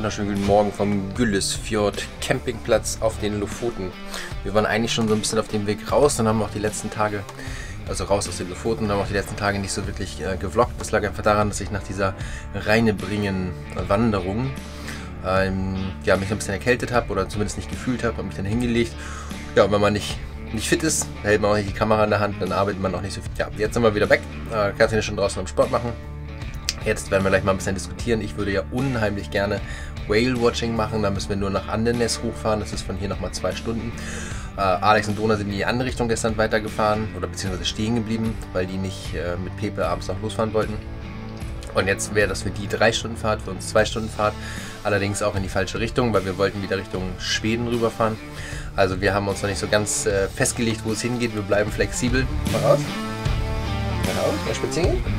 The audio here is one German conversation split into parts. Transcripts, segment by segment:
wunderschönen guten Morgen vom Güllesfjord Campingplatz auf den Lofoten. Wir waren eigentlich schon so ein bisschen auf dem Weg raus und haben auch die letzten Tage, also raus aus den Lofoten, und haben auch die letzten Tage nicht so wirklich gevloggt. Das lag einfach daran, dass ich nach dieser Rheinebringen-Wanderung ja, mich ein bisschen erkältet habe oder zumindest nicht gefühlt habe mich dann hingelegt. Ja, und wenn man nicht fit ist, hält man auch nicht die Kamera in der Hand, dann arbeitet man auch nicht so viel. Ja, jetzt sind wir wieder weg. Kerstin ist schon draußen am Sport machen. Jetzt werden wir gleich mal ein bisschen diskutieren. Ich würde ja unheimlich gerne Whale-Watching machen. Da müssen wir nur nach Andenes hochfahren. Das ist von hier nochmal 2 Stunden. Alex und Dona sind in die andere Richtung gestern weitergefahren oder beziehungsweise stehen geblieben, weil die nicht mit Pepe abends noch losfahren wollten. Und jetzt wäre das für die 3 Stunden Fahrt, für uns 2 Stunden Fahrt. Allerdings auch in die falsche Richtung, weil wir wollten wieder Richtung Schweden rüberfahren. Also wir haben uns noch nicht so ganz festgelegt, wo es hingeht. Wir bleiben flexibel. Mal raus. Mal raus. Mal spazieren gehen.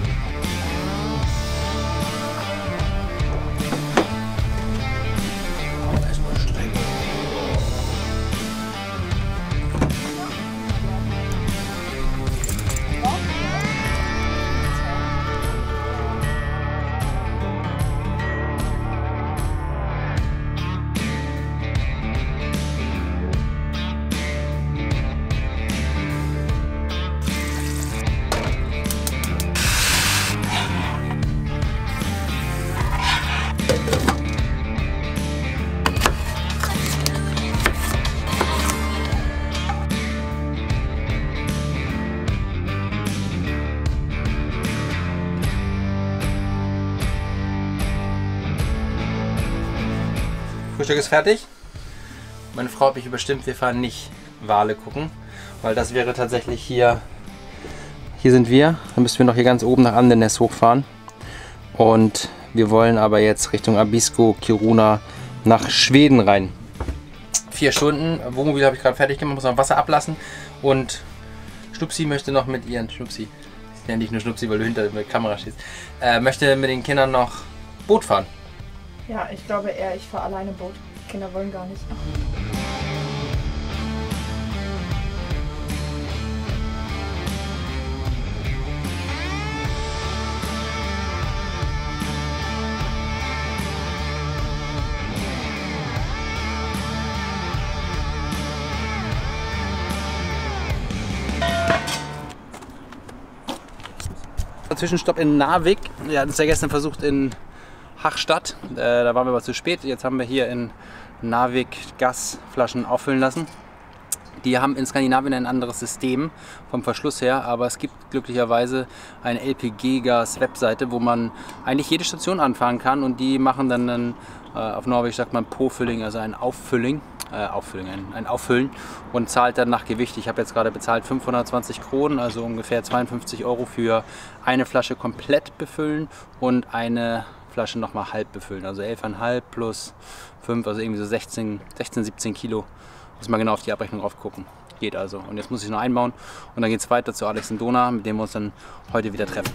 Frühstück ist fertig. Meine Frau hat mich überstimmt, wir fahren nicht Wale gucken, weil das wäre tatsächlich hier sind wir, dann müssen wir noch hier ganz oben nach Andenes hochfahren und wir wollen aber jetzt Richtung Abisko, Kiruna nach Schweden rein. 4 Stunden, Wohnmobil habe ich gerade fertig gemacht, muss noch Wasser ablassen und Schnupsi möchte noch mit ihren, Schnupsi, ist ja nicht nur Schnupsi, weil du hinter der Kamera stehst, möchte mit den Kindern noch Boot fahren. Ja, ich glaube eher, ich fahre alleine Boot. Kinder wollen gar nicht. Zwischenstopp in Narvik. Wir hatten es ja gestern versucht in Hachstatt, da waren wir aber zu spät. Jetzt haben wir hier in Narvik Gasflaschen auffüllen lassen. Die haben in Skandinavien ein anderes System vom Verschluss her, aber es gibt glücklicherweise eine LPG-Gas-Webseite, wo man eigentlich jede Station anfahren kann und die machen dann auf Norwegisch sagt man Påfylling, also ein Auffüllen und zahlt dann nach Gewicht. Ich habe jetzt gerade bezahlt 520 Kronen, also ungefähr 52 € für eine Flasche komplett befüllen und eine Flasche nochmal halb befüllen, also 11,5 plus 5, also irgendwie so 16, 17 Kilo. Muss mal genau auf die Abrechnung drauf gucken. Geht also. Und jetzt muss ich noch einbauen und dann geht es weiter zu Alex und Dona, mit dem wir uns dann heute wieder treffen.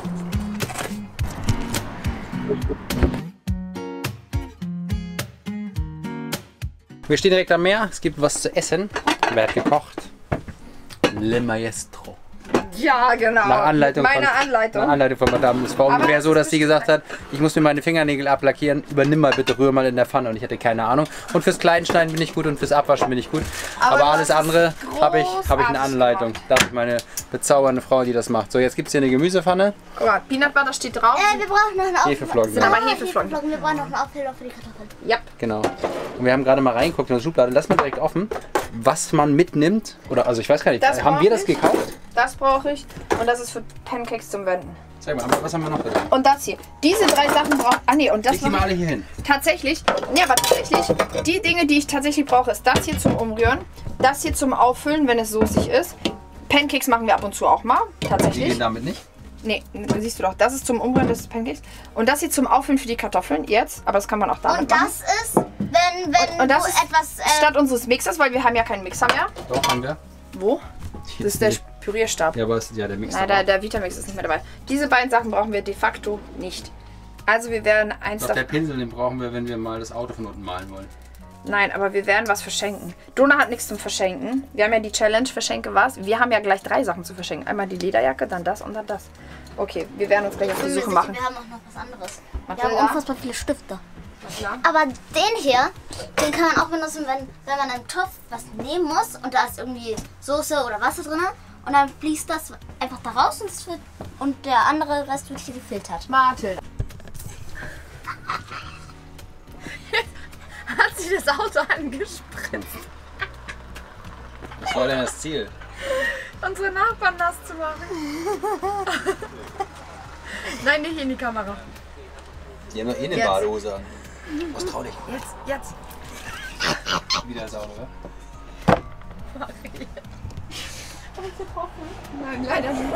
Wir stehen direkt am Meer, es gibt was zu essen. Wer hat gekocht? Le Maestro. Ja, genau. Nach Anleitung Meine von, Anleitung. Nach Anleitung von Madame. Es war ungefähr so, dass sie gesagt hat, ich muss mir meine Fingernägel ablackieren, übernimm mal bitte, rühr mal in der Pfanne und ich hatte keine Ahnung. Und fürs Kleinschneiden bin ich gut und fürs Abwaschen bin ich gut. Aber alles andere habe ich eine Anleitung. Da habe ich meine bezaubernde Frau, die das macht. So, jetzt gibt es hier eine Gemüsepfanne. Guck mal, Peanut Butter steht drauf. Wir brauchen noch einen Auffüller. Hefeflocken. Sind aber Hefeflocken. Wir brauchen noch einen Auffüller für die Kartoffeln. Ja. Genau. Und wir haben gerade mal reingeguckt in die Schublade. Lass mal direkt offen, was man mitnimmt. Oder, also ich weiß gar nicht, haben wir das gekauft? Das brauche ich. Und das ist für Pancakes zum Wenden. Sag mal, was haben wir noch drin? Und das hier. Diese 3 Sachen brauche ich. Ah nee, und das Leg die mal alle hier hin. Tatsächlich, ja, aber tatsächlich, die Dinge, die ich tatsächlich brauche, ist das hier zum Umrühren, das hier zum Auffüllen, wenn es soßig ist. Pancakes machen wir ab und zu auch mal, Die tatsächlich. gehen damit nicht? Nee, siehst du doch, das ist zum Umrühren, das ist Pancakes. Und das hier zum Auffüllen für die Kartoffeln, jetzt, aber das kann man auch damit Und machen. das ist, wenn Und das du ist etwas... statt unseres Mixers, weil wir haben ja keinen Mixer mehr. Doch, haben wir. Wo? Das ist der Pürierstab. Ja, aber es ist ja der Mixer. Nein, der Vitamix ist nicht mehr dabei. Diese beiden Sachen brauchen wir de facto nicht. Also wir werden eins Doch, der Pinsel, den brauchen wir, wenn wir mal das Auto von unten malen wollen. Nein, aber wir werden was verschenken. Dona hat nichts zum Verschenken. Wir haben ja die Challenge, verschenke was. Wir haben ja gleich 3 Sachen zu verschenken. Einmal die Lederjacke, dann das und dann das. Okay, wir werden uns gleich auf die Suche machen. Wir haben auch noch was anderes. Was Wir haben will er? unfassbar viele Stifte. klar. Aber den hier, den kann man auch benutzen, wenn man einen Topf was nehmen muss und da ist irgendwie Soße oder Wasser drin und dann fließt das einfach da raus und der andere Rest wird hier gefiltert. Martin. Hat sie das Auto angespritzt, Was war denn das Ziel? unsere Nachbarn nass zu machen. Nein, nicht in die Kamera. Die haben doch eh eine Jetzt. Badehose an. Was trau dich? Jetzt. Wieder sauber, oder? Nein, leider nicht.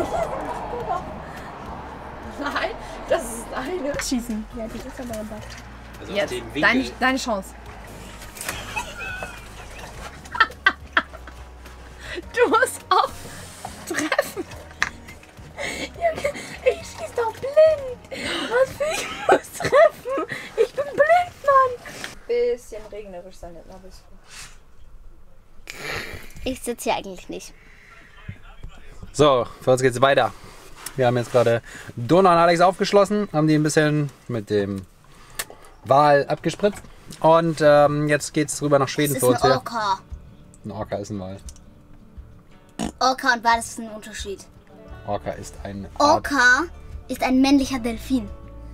Nein, das ist deine. Schießen. Ja, die ist aber dabei. Also Jetzt. Deine Chance. Du musst auch treffen. Ich schieß doch blind. Was für ich muss treffen? Ich bin blind, Mann. Bisschen regnerisch sein, aber ist gut. Ich sitze hier eigentlich nicht. So, für uns geht's weiter. Wir haben jetzt gerade Donna und Alex aufgeschlossen, haben die ein bisschen mit dem Wal abgespritzt. Und jetzt geht's rüber nach Schweden Das für ist uns ein wieder. Orca. Ein Orca ist ein Wal. Orca und Wal ist ein Unterschied. Orca ist ein Art. Orca ist ein männlicher Delfin.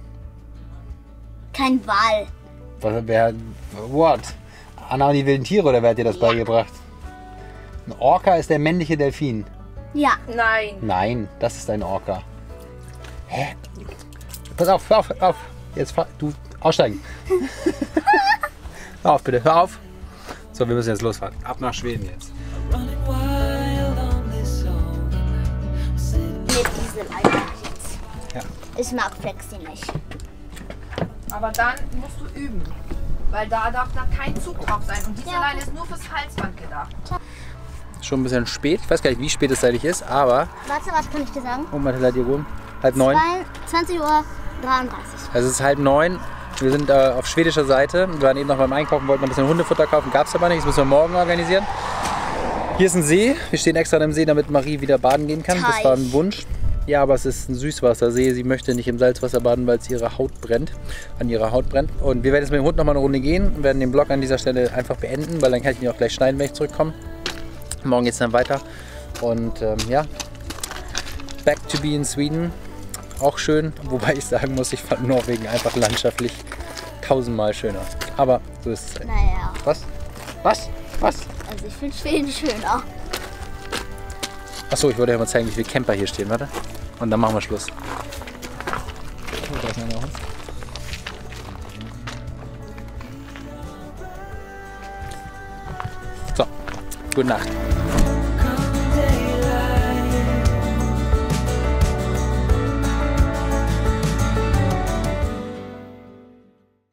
Kein Wal. What? Anna und die wilden Tiere, oder wer hat dir das beigebracht? Ein Orca ist der männliche Delfin. Ja. Nein. Nein, das ist ein Orca. Hä? Pass auf, hör auf. Jetzt du aussteigen. Hör auf, bitte, hör auf. So, wir müssen jetzt losfahren. Ab nach Schweden jetzt. Mit Diesel einfach jetzt. Ja. Ich mag Flexi nicht. Aber dann musst du üben. Weil da darf da kein Zug drauf sein. Und diese Leine ist nur fürs Halsband gedacht. Schon ein bisschen spät. Ich weiß gar nicht, wie spät es eigentlich ist, aber. Warte, was kann ich dir sagen? Oh, Mathilda, die Uhr. 8:30. 20:33 Uhr. Also es ist 8:30. Wir sind auf schwedischer Seite. Wir waren eben noch beim Einkaufen, wollten noch ein bisschen Hundefutter kaufen. Gab es aber nicht. Das müssen wir morgen organisieren. Hier ist ein See. Wir stehen extra an dem See, damit Marie wieder baden gehen kann. Das war ein Wunsch. Ja, aber es ist ein Süßwassersee. Sie möchte nicht im Salzwasser baden, weil es ihre Haut brennt. An ihrer Haut brennt. Und wir werden jetzt mit dem Hund noch mal eine Runde gehen und werden den Vlog an dieser Stelle einfach beenden, weil dann kann ich ihn auch gleich schneiden, wenn ich zurückkomme. Morgen geht es dann weiter. Und ja, back to be in Sweden. Auch schön, wobei ich sagen muss, ich fand Norwegen einfach landschaftlich 1000-mal schöner. Aber so ist es halt. Naja. Was? Was? Was? Also ich finde Schweden schöner. Achso, ich wollte ja mal zeigen, wie viele Camper hier stehen. Warte. Und dann machen wir Schluss. So, gute Nacht.